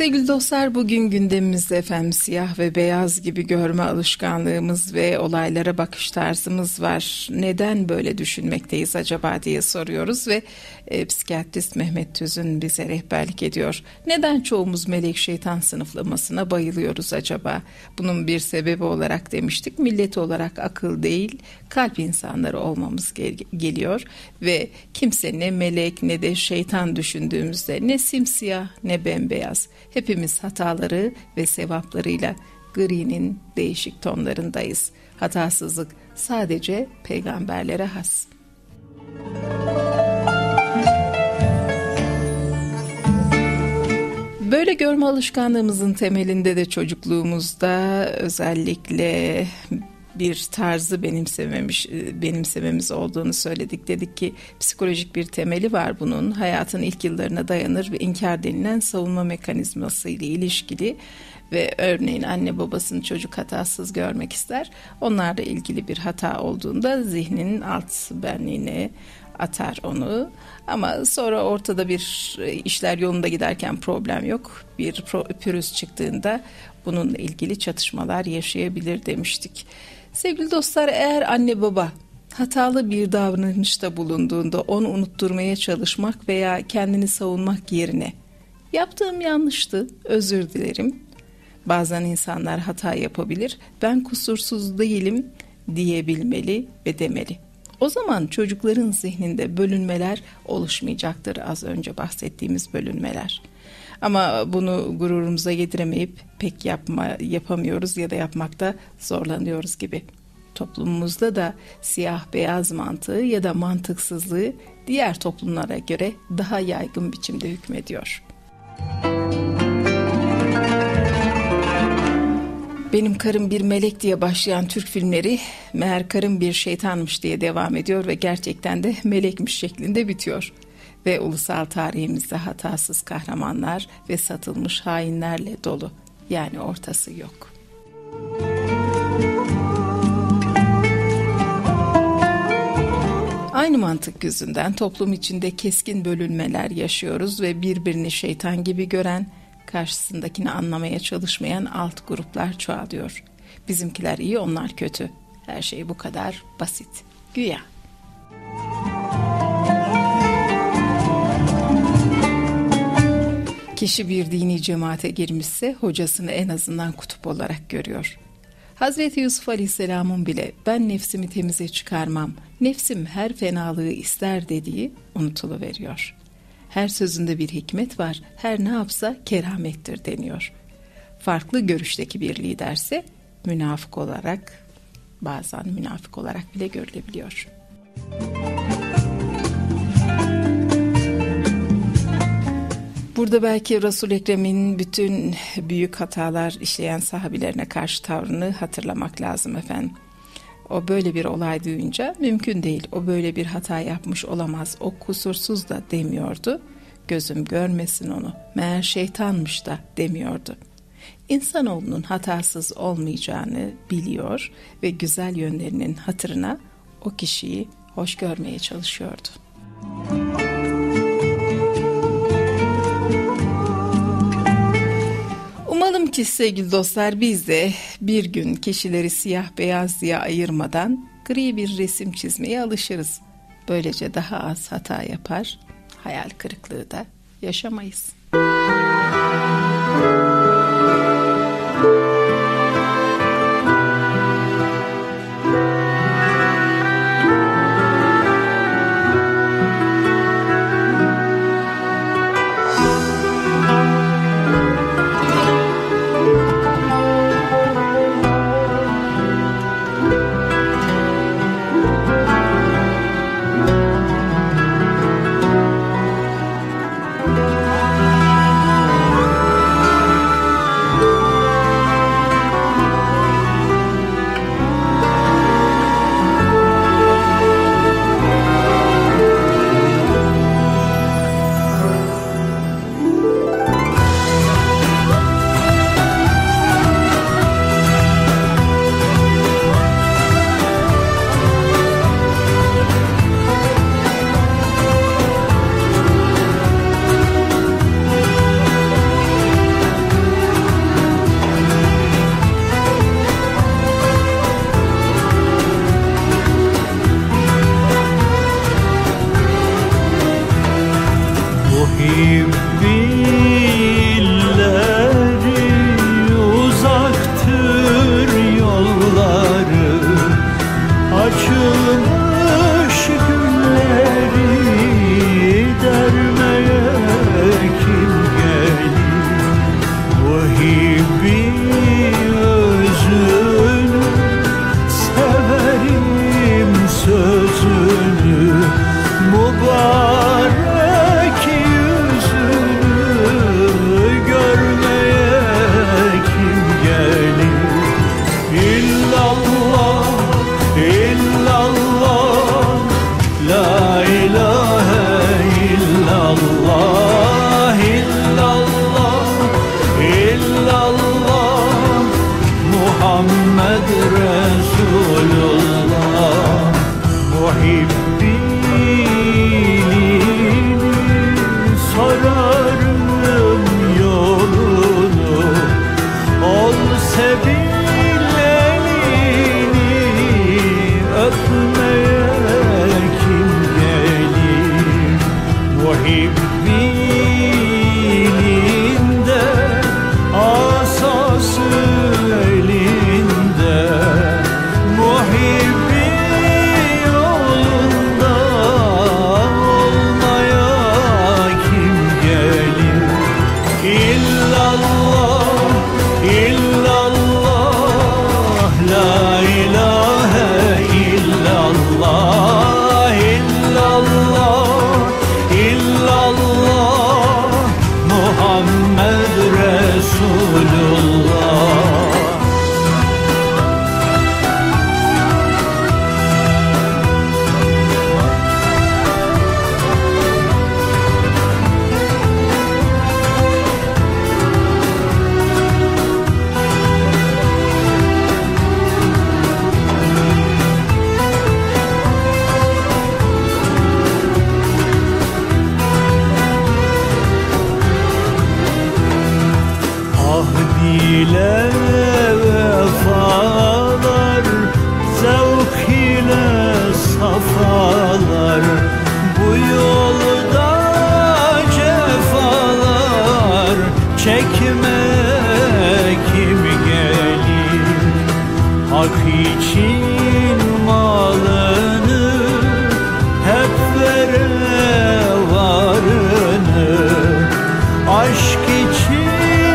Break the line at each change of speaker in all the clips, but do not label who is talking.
Sevgili dostlar, bugün gündemimizde efendim siyah ve beyaz gibi görme alışkanlığımız ve olaylara bakış tarzımız var. Neden böyle düşünmekteyiz acaba diye soruyoruz ve psikiyatrist Mehmet Tüzün bize rehberlik ediyor. Neden çoğumuz melek şeytan sınıflamasına bayılıyoruz acaba? Bunun bir sebebi olarak demiştik, millet olarak akıl değil kalp insanları olmamız geliyor ve kimse ne melek ne de şeytan düşündüğümüzde ne simsiyah ne bembeyaz. Hepimiz hataları ve sevaplarıyla gri'nin değişik tonlarındayız. Hatasızlık sadece peygamberlere has. Böyle görme alışkanlığımızın temelinde de çocukluğumuzda özellikle bir tarzı benimsememiz olduğunu söyledik. Dedik ki psikolojik bir temeli var bunun. Hayatın ilk yıllarına dayanır ve inkar denilen savunma mekanizması ile ilişkili ve örneğin anne babasını çocuk hatasız görmek ister. Onlarla ilgili bir hata olduğunda zihninin alt benliğine atar onu. Ama sonra ortada bir işler yolunda giderken problem yok. Bir pürüz çıktığında bununla ilgili çatışmalar yaşayabilir demiştik. Sevgili dostlar, eğer anne baba hatalı bir davranışta bulunduğunda onu unutturmaya çalışmak veya kendini savunmak yerine yaptığım yanlıştı, özür dilerim. Bazen insanlar hata yapabilir, ben kusursuz değilim diyebilmeli ve demeli. O zaman çocukların zihninde bölünmeler oluşmayacaktır, az önce bahsettiğimiz bölünmeler. Ama bunu gururumuza yediremeyip pek yapamıyoruz ya da yapmakta zorlanıyoruz gibi. Toplumumuzda da siyah beyaz mantığı ya da mantıksızlığı diğer toplumlara göre daha yaygın biçimde hükmediyor. Benim karım bir melek diye başlayan Türk filmleri meğer karım bir şeytanmış diye devam ediyor ve gerçekten de melekmiş şeklinde bitiyor. Ve ulusal tarihimizde hatasız kahramanlar ve satılmış hainlerle dolu. Yani ortası yok. Aynı mantık yüzünden toplum içinde keskin bölünmeler yaşıyoruz ve birbirini şeytan gibi gören, karşısındakini anlamaya çalışmayan alt gruplar çoğalıyor. Bizimkiler iyi, onlar kötü. Her şey bu kadar basit. Güya. Kişi bir dini cemaate girmişse hocasını en azından kutup olarak görüyor. Hazreti Yusuf Aleyhisselam'ın bile ben nefsimi temize çıkarmam, nefsim her fenalığı ister dediği unutuluveriyor. Her sözünde bir hikmet var, her ne yapsa keramettir deniyor. Farklı görüşteki bir liderse bazen münafık olarak bile görülebiliyor. Burada belki Resul-i Ekrem'in bütün büyük hatalar işleyen sahabilerine karşı tavrını hatırlamak lazım efendim. O böyle bir olay duyunca mümkün değil, o böyle bir hata yapmış olamaz, o kusursuz da demiyordu. Gözüm görmesin onu, meğer şeytanmış da demiyordu. İnsanoğlunun hatasız olmayacağını biliyor ve güzel yönlerinin hatırına o kişiyi hoş görmeye çalışıyordu. Umalım ki sevgili dostlar biz de bir gün kişileri siyah beyaz diye ayırmadan gri bir resim çizmeye alışırız. Böylece daha az hata yapar, hayal kırıklığı da yaşamayız.
La ilahe illallah, illallah, illallah, Muhammed Resulullah. Muhibbinin sorarım yolunu, ol sebil elini öpmeye kim gelir? Muhibbinin de asası elinde, muhibbi yolunda olmaya kim gelir? İllallah, illallah, la ilahe illallah, illallah, illallah, Muhammed Resulullah. Ahdiyle vefalar, zevk ile safalar, bu yolda cefalar çekme kim gelir? Hak için malını hep vere varını, aşk için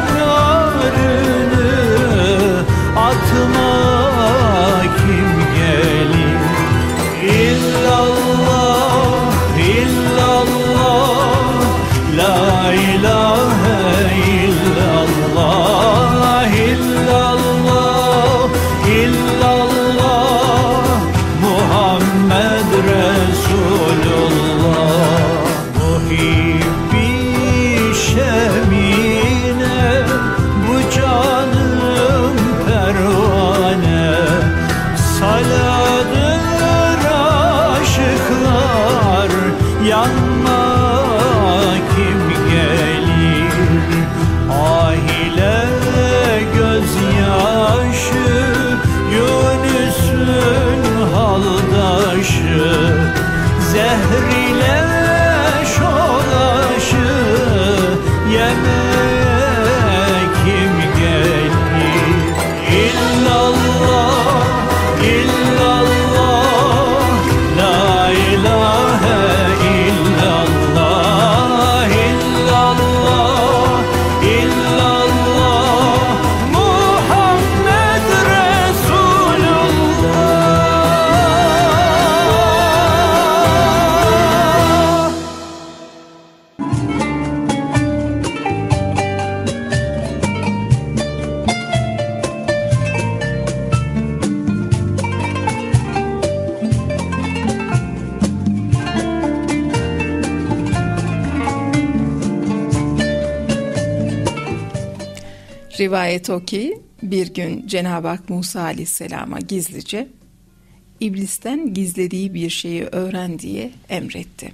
atma kim gelir? İllallah, illallah, la ilahe illallah, illallah, illallah, Muhammed Resulullah. Muhibbi şemine bu canım pervane, saladır aşıklar yanma kim gelir? Ah ile gözyaşı Yunus'un haldaşı, zehr ile şolaşı yemeğe kim gelir? İllallah, illallah, la ilahe illallah, illallah, illallah, Muhammed Resulullah.
Rivayet o ki bir gün Cenab-ı Hak Musa Aleyhisselam'a gizlice İblisten gizlediği bir şeyi öğren diye emretti.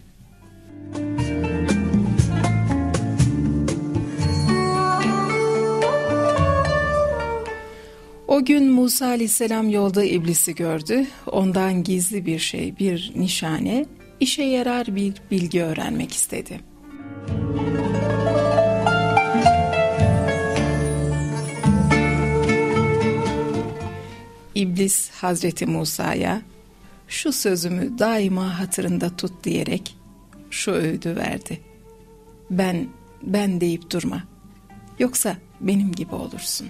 O gün Musa Aleyhisselam yolda İblisi gördü. Ondan gizli bir şey, bir nişane, işe yarar bir bilgi öğrenmek istedi. İblis Hazreti Musa'ya şu sözümü daima hatırında tut diyerek şu öğüdü verdi. Ben deyip durma. Yoksa benim gibi olursun.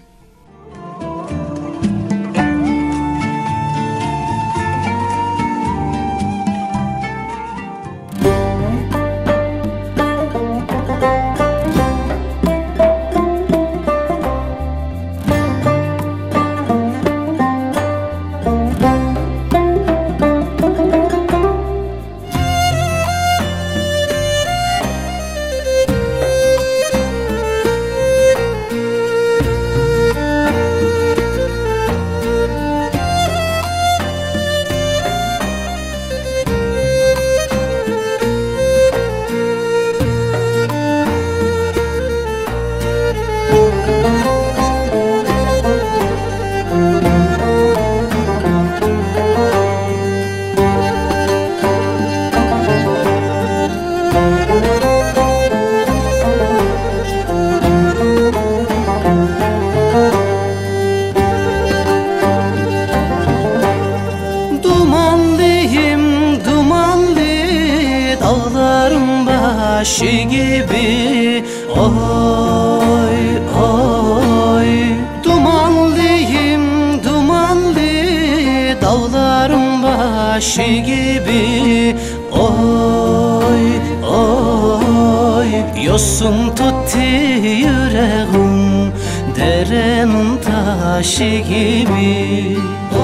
dağların başı gibi. Oy oy, dumanlıyım dumanlı, dağların başı gibi. Oy oy, yosun tuttu yüreğim derenin taşı gibi.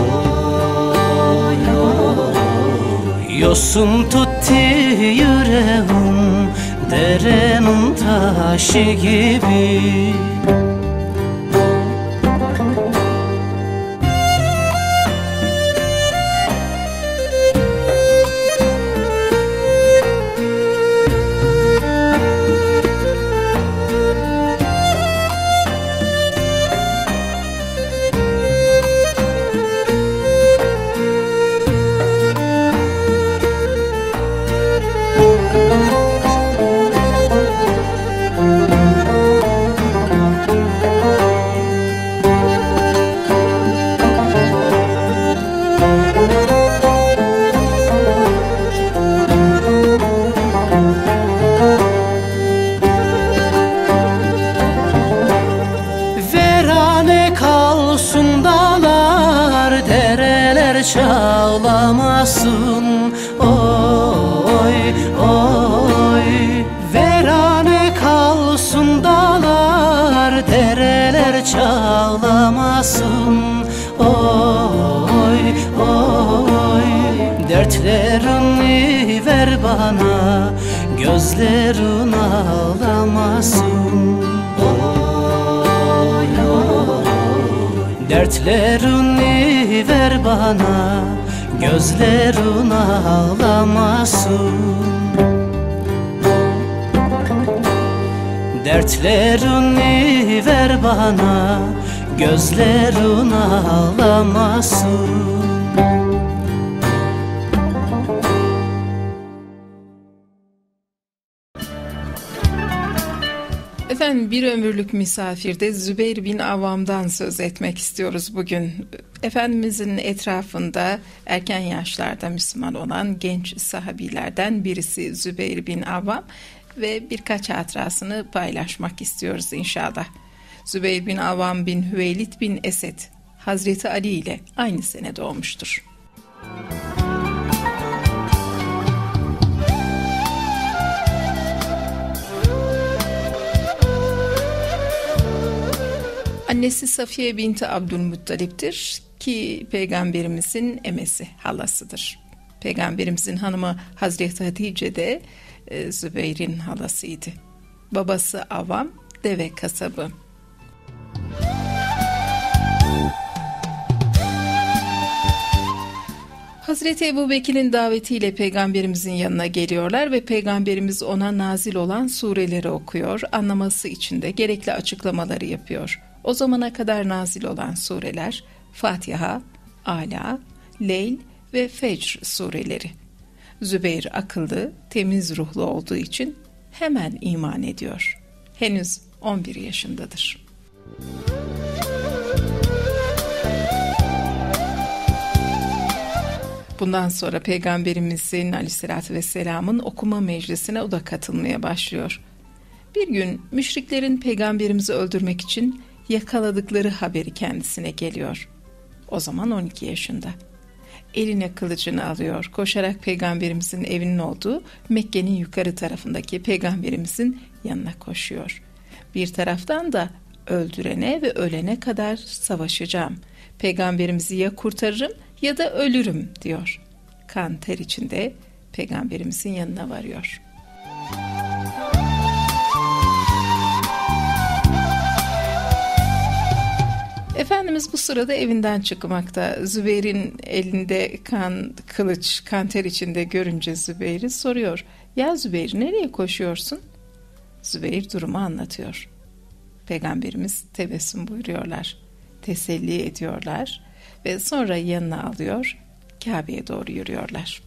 Oy oy, yosun tuttu yüreğim derenin taşı gibi. Çağlamasın, oy oy, verane kalsın dağlar, dereler çağlamasın, oy oy, dertlerini ver bana, gözlerin ağlamasın, oy oy, dertlerini ver bana, gözlerin ağlamasın. Dertlerini ver bana, gözlerin ağlamasın.
Efendim, bir ömürlük misafirde Zübeyir bin Avvam'dan söz etmek istiyoruz bugün. Efendimizin etrafında erken yaşlarda Müslüman olan genç sahabilerden birisi Zübeyir bin Avvam ve birkaç hatırasını paylaşmak istiyoruz inşallah. Zübeyir bin Avvam bin Hüveylid bin Esed, Hazreti Ali ile aynı sene doğmuştur. Annesi Safiye binti Abdülmuttalip'tir ki Peygamberimizin emesi, halasıdır. Peygamberimizin hanımı Hazreti Hatice de Zübeyir'in halasıydı. Babası Avvam, deve kasabı. Hazreti Ebubekir'in davetiyle Peygamberimizin yanına geliyorlar ve Peygamberimiz ona nazil olan sureleri okuyor, anlaması için de gerekli açıklamaları yapıyor. O zamana kadar nazil olan sureler Fatiha, Ala, Leyl ve Fecr sureleri. Zübeyir akıllı, temiz ruhlu olduğu için hemen iman ediyor. Henüz 11 yaşındadır. Bundan sonra Peygamberimizin Aleyhisselatü Vesselam'ın okuma meclisine o da katılmaya başlıyor. Bir gün müşriklerin Peygamberimizi öldürmek için yakaladıkları haberi kendisine geliyor. O zaman 12 yaşında. Eline kılıcını alıyor, koşarak Peygamberimizin evinin olduğu Mekke'nin yukarı tarafındaki Peygamberimizin yanına koşuyor. Bir taraftan da öldürene ve ölene kadar savaşacağım. Peygamberimizi ya kurtarırım ya da ölürüm diyor. Kan ter içinde Peygamberimizin yanına varıyor. Efendimiz bu sırada evinden çıkmakta. Zübeyir'in elinde kılıç, kan ter içinde görünce Zübeyir'i soruyor. Ya Zübeyir, nereye koşuyorsun? Zübeyir durumu anlatıyor. Peygamberimiz tebessüm buyuruyorlar. Teselli ediyorlar ve sonra yanına alıyor, Kabe'ye doğru yürüyorlar.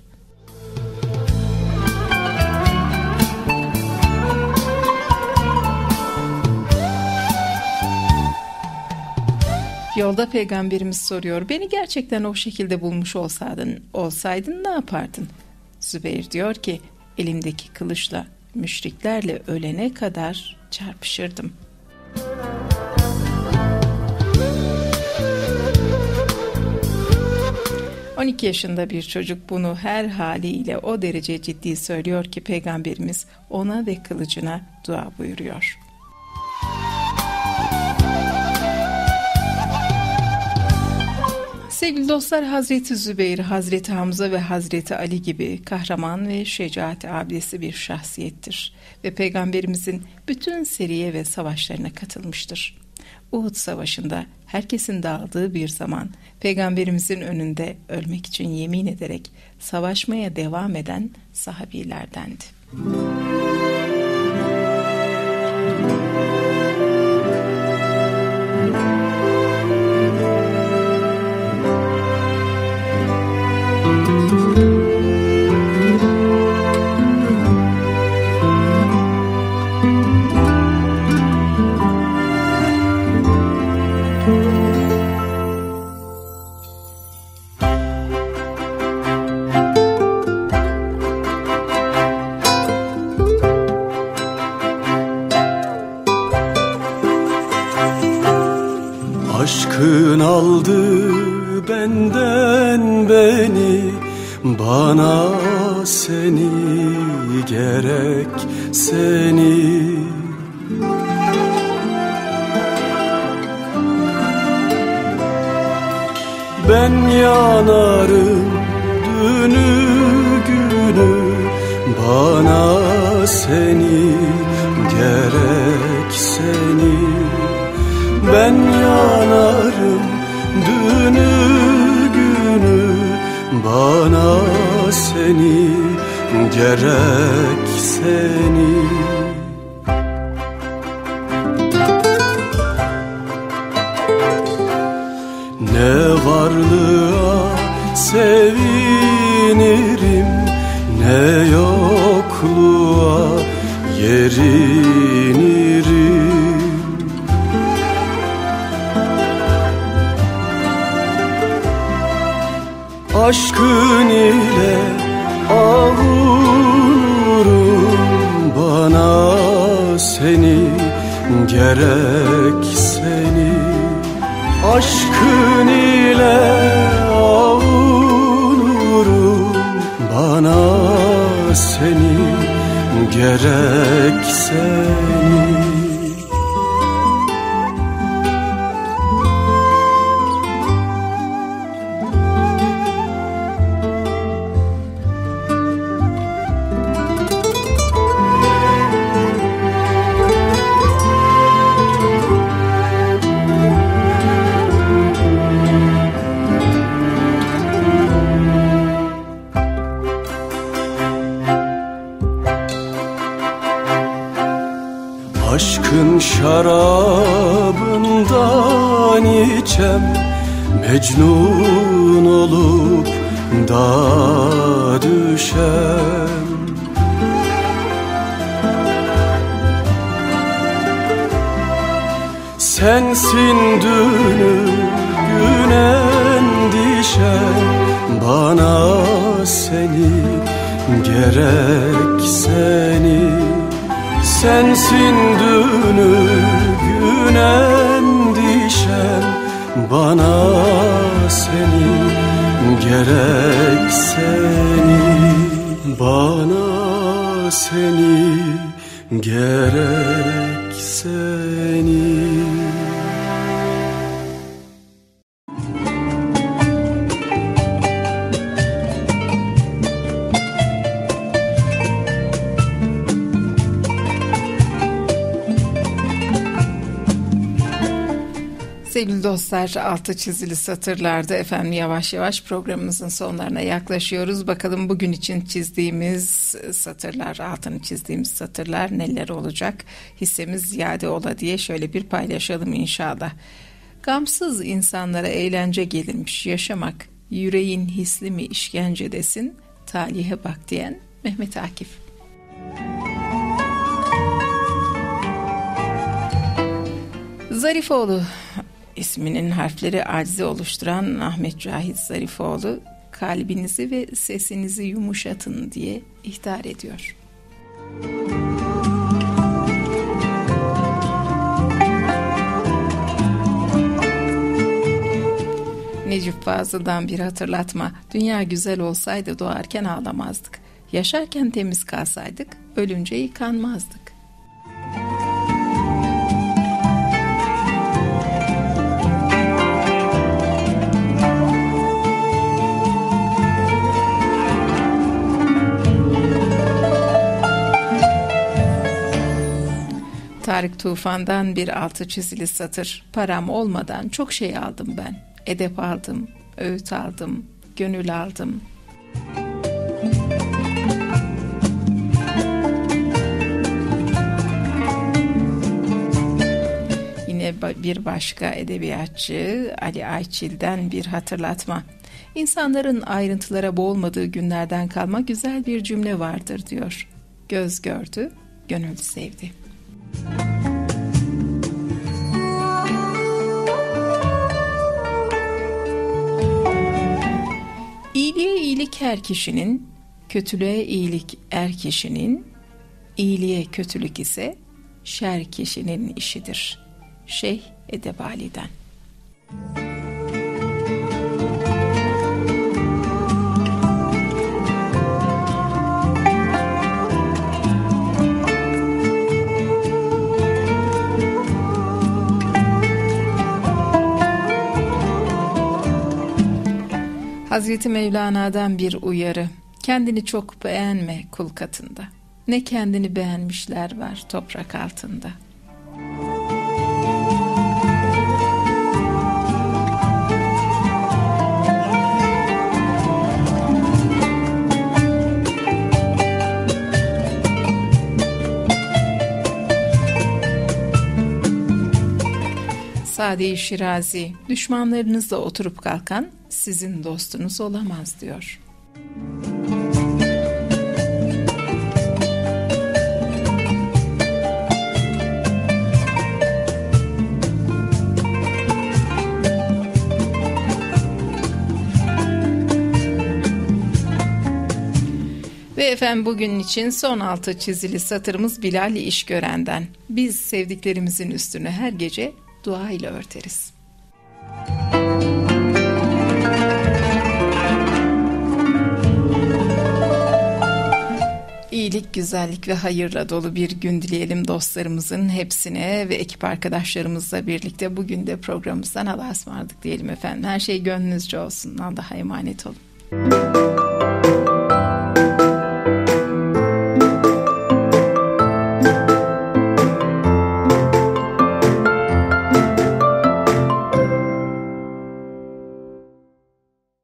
Yolda Peygamberimiz soruyor, beni gerçekten o şekilde bulmuş olsaydın ne yapardın? Zübeyir diyor ki, elimdeki kılıçla müşriklerle ölene kadar çarpışırdım. ...12 yaşında bir çocuk bunu her haliyle o derece ciddi söylüyor ki Peygamberimiz ona ve kılıcına dua buyuruyor. Sevgili dostlar, Hazreti Zübeyir, Hazreti Hamza ve Hazreti Ali gibi kahraman ve şecaat abidesi bir şahsiyettir ve Peygamberimizin bütün seriye ve savaşlarına katılmıştır. Uhud Savaşı'nda herkesin dağıldığı bir zaman Peygamberimizin önünde ölmek için yemin ederek savaşmaya devam eden sahabilerdendi.
Aşkın aldı benden beni, bana seni gerek seni. Ben yanarım dünü günü, bana seni gerek seni. Ben yanarım dünü günü, bana seni gerek seni. Ne varlığa sevinirim, ne yokluğa yerinirim. Aşkın ile avunurum, bana seni gerek seni. Aşkın ile avunurum, bana seni gerek seni. Aşkın şarabından içem, Mecnun olup dağa düşem. Sensin dünü gün endişem, bana seni gerek seni. Sensin dünü gün endişem, bana seni gerek seni. Bana seni gerek seni.
Sevgili dostlar, altı çizili satırlarda efendim yavaş yavaş programımızın sonlarına yaklaşıyoruz. Bakalım bugün için çizdiğimiz satırlar, altını çizdiğimiz satırlar neler olacak? Hissemiz ziyade ola diye şöyle bir paylaşalım inşallah. Gamsız insanlara eğlence gelirmiş yaşamak, yüreğin hisli mi işkencedesin, talihe bak diyen Mehmet Akif. Zarifoğlu isminin harfleri acizi oluşturan Ahmet Cahit Zarifoğlu kalbinizi ve sesinizi yumuşatın diye ihtar ediyor. Necip Fazıl'dan bir hatırlatma. Dünya güzel olsaydı doğarken ağlamazdık. Yaşarken temiz kalsaydık, ölünce yıkanmazdık. Tarık Tufan'dan bir altı çizili satır. Param olmadan çok şey aldım ben. Edep aldım, öğüt aldım, gönül aldım. Yine bir başka edebiyatçı Ali Ayçil'den bir hatırlatma. İnsanların ayrıntılara boğulmadığı günlerden kalma güzel bir cümle vardır diyor. Göz gördü, gönül sevdi. İyiliğe iyilik her kişinin, kötülüğe iyilik er kişinin, iyiliğe kötülük ise şer kişinin işidir. Şeyh Edebali'den. Hazreti Mevlana'dan bir uyarı. Kendini çok beğenme kul katında. Ne kendini beğenmişler var toprak altında. Sade-i Şirazi, düşmanlarınızla oturup kalkan sizin dostunuz olamaz diyor. Ve efendim bugün için son altı çizili satırımız Bilal İşgören'den. Biz sevdiklerimizin üstünü her gece dua ile örteriz. İyilik, güzellik ve hayırla dolu bir gün dileyelim dostlarımızın hepsine ve ekip arkadaşlarımızla birlikte bugün de programımızdan Allah'a ısmarladık diyelim efendim. Her şey gönlünüzce olsun. Allah'a emanet olun.